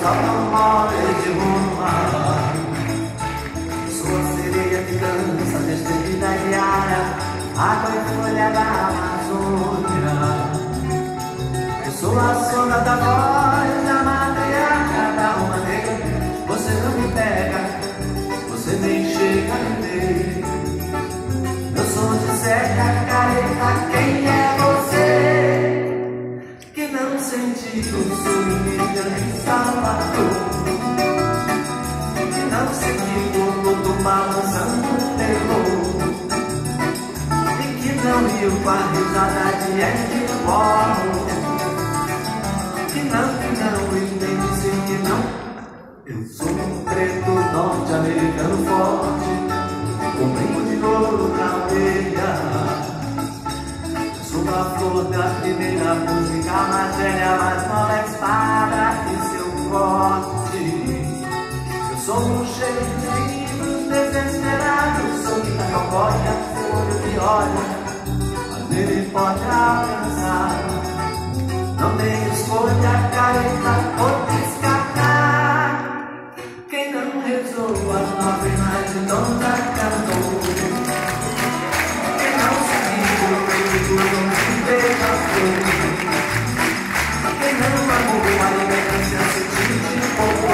automóveis de Roma. Sou a sereia que dança despedida diária, água e folha da Amazônia. Eu sou a sombra da voz da matriarca da alma negra. Você não me pega, você nem chega a me ver. Eu sou de seca, careta, quem é você? Que não sentiu sumida em Salvador, que não sentiu o mundo balançando terror, e que não riu com a risada de Andy Warhol, que não, e nem disse que não. Eu sou um preto norte-americano forte, com brinco de ouro na orelha. Sou a flor da primeira música, mais velha, mais nova espada e seu corte. Eu sou um cheio de livros desesperados, sou Rita Calboia, seu olho me olha, mas nele pode alcançar. Não tem escolha, careta, ou descartar. Quem não rezou as 9 mais de Dona cantou, quem não seguiu o perigo não se beija-flor, quem não amou a elegância sutil de povo,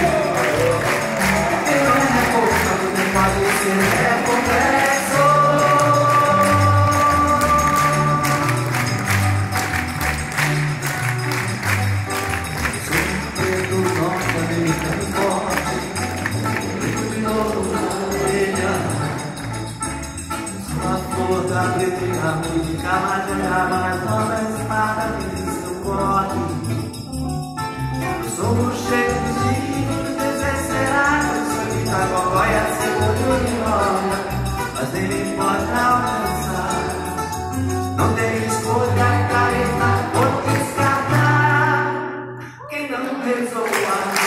quem não é repousado nem pode ser complexo. Americano forte, brinco de ouro na orelha. Sou a flor da letra e a música, mais velha, mais nova espada que seu corte. Eu sou o cheio de livros desesperados, sou Rita Calboia, seu olho me olha, mas ele pode alcançar. Não tem escolha, careta, ou descartar. Quem não rezou a